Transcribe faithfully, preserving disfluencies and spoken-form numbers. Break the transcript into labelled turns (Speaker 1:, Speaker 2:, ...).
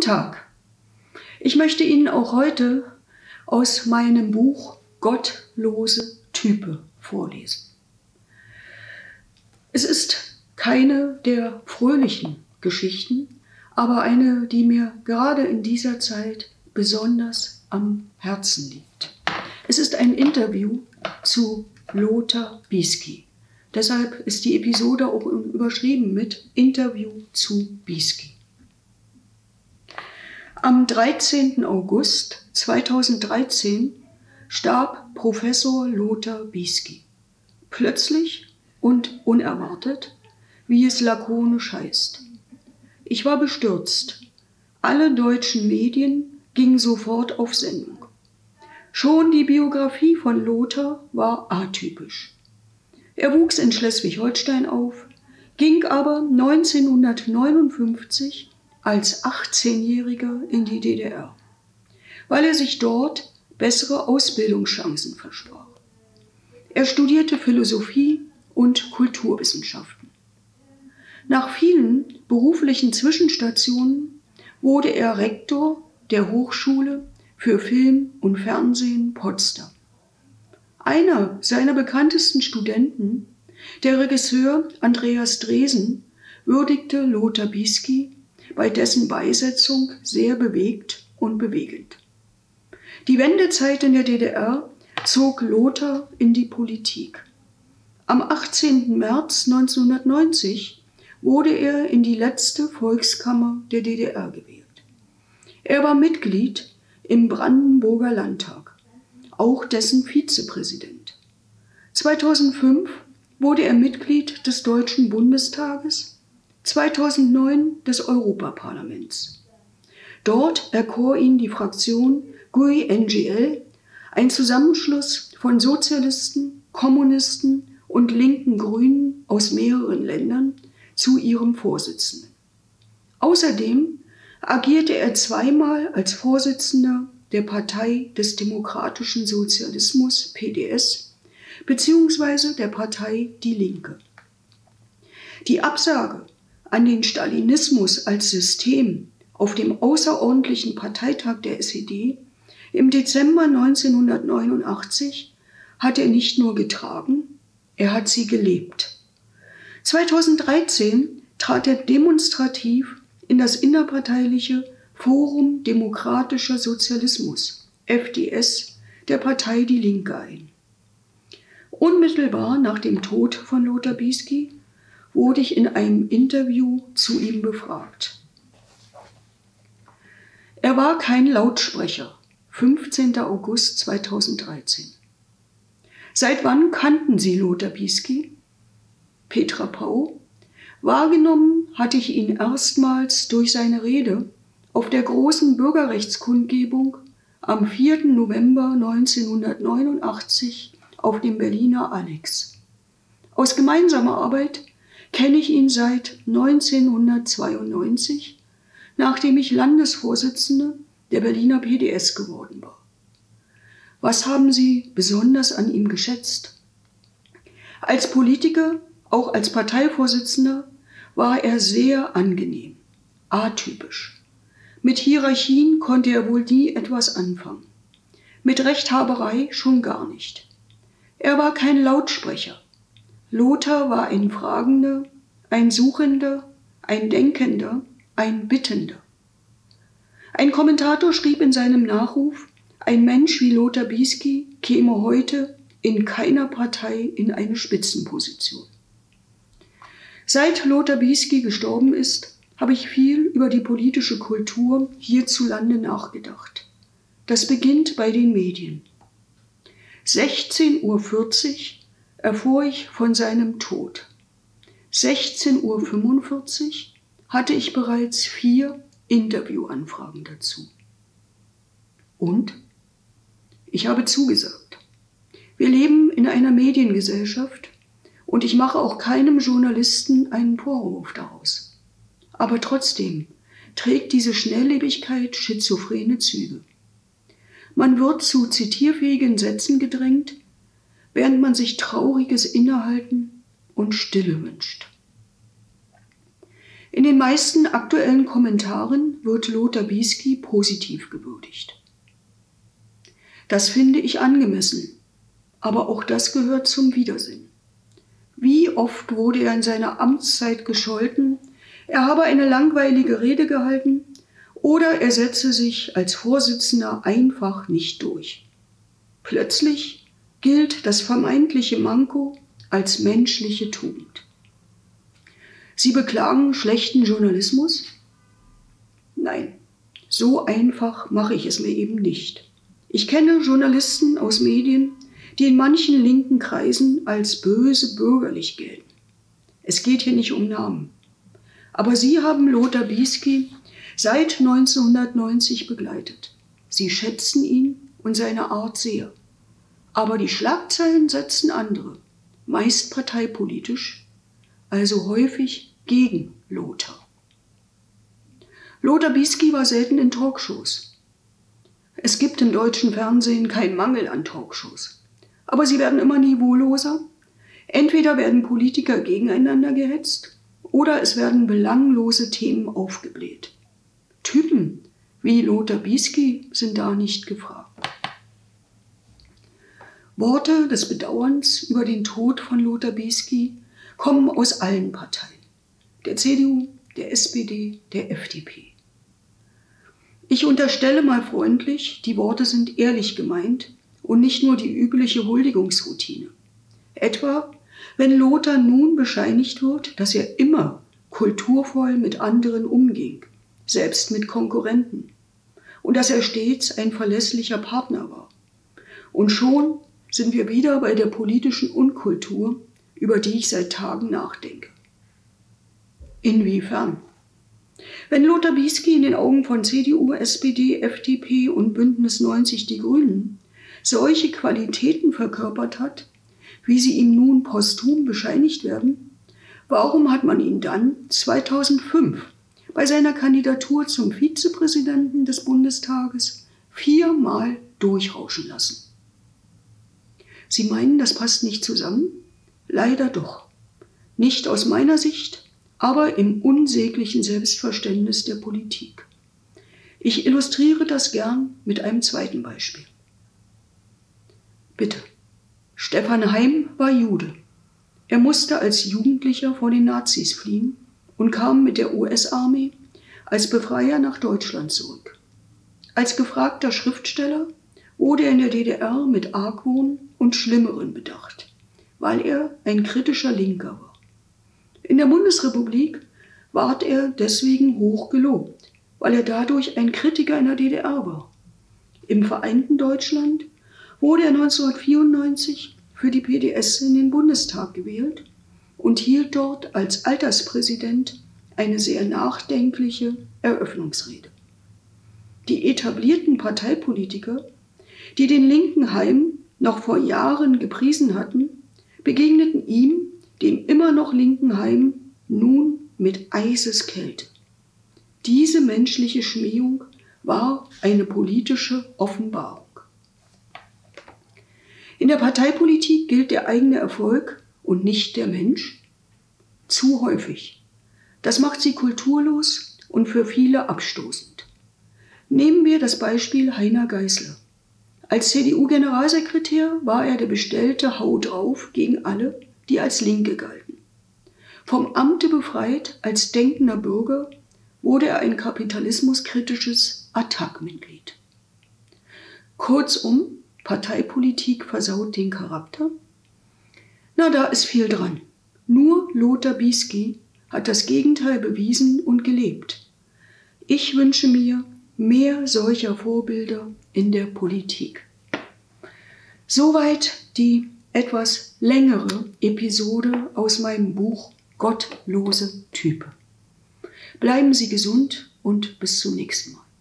Speaker 1: Tag. Ich möchte Ihnen auch heute aus meinem Buch Gottlose Type vorlesen. Es ist keine der fröhlichen Geschichten, aber eine, die mir gerade in dieser Zeit besonders am Herzen liegt. Es ist ein Interview zu Lothar Bisky. Deshalb ist die Episode auch überschrieben mit Interview zu Bisky. Am dreizehnten August zweitausenddreizehn starb Professor Lothar Bisky. Plötzlich und unerwartet, wie es lakonisch heißt. Ich war bestürzt. Alle deutschen Medien gingen sofort auf Sendung. Schon die Biografie von Lothar war atypisch. Er wuchs in Schleswig-Holstein auf, ging aber neunzehnhundertneunundfünfzig als achtzehnjähriger in die D D R, weil er sich dort bessere Ausbildungschancen versprach. Er studierte Philosophie und Kulturwissenschaften. Nach vielen beruflichen Zwischenstationen wurde er Rektor der Hochschule für Film und Fernsehen Potsdam. Einer seiner bekanntesten Studenten, der Regisseur Andreas Dresen, würdigte Lothar Bisky bei dessen Beisetzung sehr bewegt und bewegend. Die Wendezeit in der D D R zog Lothar in die Politik. Am achtzehnten März neunzehnhundertneunzig wurde er in die letzte Volkskammer der D D R gewählt. Er war Mitglied im Brandenburger Landtag, auch dessen Vizepräsident. zweitausendfünf wurde er Mitglied des Deutschen Bundestages, zweitausendneun des Europaparlaments. Dort erkor ihn die Fraktion G U I N G L, ein Zusammenschluss von Sozialisten, Kommunisten und linken Grünen aus mehreren Ländern, zu ihrem Vorsitzenden. Außerdem agierte er zweimal als Vorsitzender der Partei des Demokratischen Sozialismus, P D S, beziehungsweise der Partei Die Linke. Die Absage an den Stalinismus als System auf dem außerordentlichen Parteitag der S E D im Dezember neunzehnhundertneunundachtzig hat er nicht nur getragen, er hat sie gelebt. zweitausenddreizehn trat er demonstrativ in das innerparteiliche Forum Demokratischer Sozialismus, F D S, der Partei Die Linke ein. Unmittelbar nach dem Tod von Lothar Bisky wurde ich in einem Interview zu ihm befragt. Er war kein Lautsprecher, fünfzehnten August zweitausenddreizehn. Seit wann kannten Sie Lothar Bisky? Petra Pau. Wahrgenommen hatte ich ihn erstmals durch seine Rede auf der großen Bürgerrechtskundgebung am vierten November neunzehnhundertneunundachtzig auf dem Berliner Annex. Aus gemeinsamer Arbeit kenne ich ihn seit neunzehnhundertzweiundneunzig, nachdem ich Landesvorsitzende der Berliner P D S geworden war. Was haben Sie besonders an ihm geschätzt? Als Politiker, auch als Parteivorsitzender, war er sehr angenehm, atypisch. Mit Hierarchien konnte er wohl nie etwas anfangen. Mit Rechthaberei schon gar nicht. Er war kein Lautsprecher. Lothar war ein Fragender, ein Suchender, ein Denkender, ein Bittender. Ein Kommentator schrieb in seinem Nachruf, ein Mensch wie Lothar Bisky käme heute in keiner Partei in eine Spitzenposition. Seit Lothar Bisky gestorben ist, habe ich viel über die politische Kultur hierzulande nachgedacht. Das beginnt bei den Medien. sechzehn Uhr vierzig erfuhr ich von seinem Tod. sechzehn Uhr fünfundvierzig hatte ich bereits vier Interviewanfragen dazu. Und? Ich habe zugesagt. Wir leben in einer Mediengesellschaft und ich mache auch keinem Journalisten einen Vorwurf daraus. Aber trotzdem trägt diese Schnelllebigkeit schizophrene Züge. Man wird zu zitierfähigen Sätzen gedrängt, während man sich trauriges Innehalten und Stille wünscht. In den meisten aktuellen Kommentaren wird Lothar Bisky positiv gewürdigt. Das finde ich angemessen, aber auch das gehört zum Widersinn. Wie oft wurde er in seiner Amtszeit gescholten, er habe eine langweilige Rede gehalten oder er setze sich als Vorsitzender einfach nicht durch. Plötzlich gilt das vermeintliche Manko als menschliche Tugend. Sie beklagen schlechten Journalismus? Nein, so einfach mache ich es mir eben nicht. Ich kenne Journalisten aus Medien, die in manchen linken Kreisen als böse bürgerlich gelten. Es geht hier nicht um Namen. Aber sie haben Lothar Bisky seit neunzehnhundertneunzig begleitet. Sie schätzen ihn und seine Art sehr. Aber die Schlagzeilen setzen andere, meist parteipolitisch, also häufig gegen Lothar. Lothar Bisky war selten in Talkshows. Es gibt im deutschen Fernsehen keinen Mangel an Talkshows. Aber sie werden immer niveauloser. Entweder werden Politiker gegeneinander gehetzt oder es werden belanglose Themen aufgebläht. Typen wie Lothar Bisky sind da nicht gefragt. Worte des Bedauerns über den Tod von Lothar Bisky kommen aus allen Parteien. Der C D U, der S P D, der F D P. Ich unterstelle mal freundlich, die Worte sind ehrlich gemeint und nicht nur die übliche Huldigungsroutine. Etwa, wenn Lothar nun bescheinigt wird, dass er immer kulturvoll mit anderen umging, selbst mit Konkurrenten, und dass er stets ein verlässlicher Partner war. Und schon sind wir wieder bei der politischen Unkultur, über die ich seit Tagen nachdenke. Inwiefern? Wenn Lothar Bisky in den Augen von C D U, S P D, F D P und Bündnis neunzig Die Grünen solche Qualitäten verkörpert hat, wie sie ihm nun posthum bescheinigt werden, warum hat man ihn dann zweitausendfünf bei seiner Kandidatur zum Vizepräsidenten des Bundestages viermal durchrauschen lassen? Sie meinen, das passt nicht zusammen? Leider doch. Nicht aus meiner Sicht, aber im unsäglichen Selbstverständnis der Politik. Ich illustriere das gern mit einem zweiten Beispiel. Bitte. Stefan Heym war Jude. Er musste als Jugendlicher vor den Nazis fliehen und kam mit der U S-Armee als Befreier nach Deutschland zurück. Als gefragter Schriftsteller wurde er in der D D R mit Argwohn und Schlimmeren bedacht, weil er ein kritischer Linker war. In der Bundesrepublik ward er deswegen hoch gelobt, weil er dadurch ein Kritiker in der D D R war. Im vereinten Deutschland wurde er neunzehnhundertvierundneunzig für die P D S in den Bundestag gewählt und hielt dort als Alterspräsident eine sehr nachdenkliche Eröffnungsrede. Die etablierten Parteipolitiker, die den linken Heym noch vor Jahren gepriesen hatten, begegneten ihm, dem immer noch linken Heym, nun mit Eiseskälte. Diese menschliche Schmähung war eine politische Offenbarung. In der Parteipolitik gilt der eigene Erfolg und nicht der Mensch. Zu häufig. Das macht sie kulturlos und für viele abstoßend. Nehmen wir das Beispiel Heiner Geißler. Als C D U-Generalsekretär war er der bestellte Hau drauf gegen alle, die als Linke galten. Vom Amte befreit als denkender Bürger wurde er ein kapitalismuskritisches Attac-Mitglied. Kurzum, Parteipolitik versaut den Charakter? Na, da ist viel dran. Nur Lothar Bisky hat das Gegenteil bewiesen und gelebt. Ich wünsche mir mehr solcher Vorbilder in der Politik. Soweit die etwas längere Episode aus meinem Buch Gottlose Type. Bleiben Sie gesund und bis zum nächsten Mal.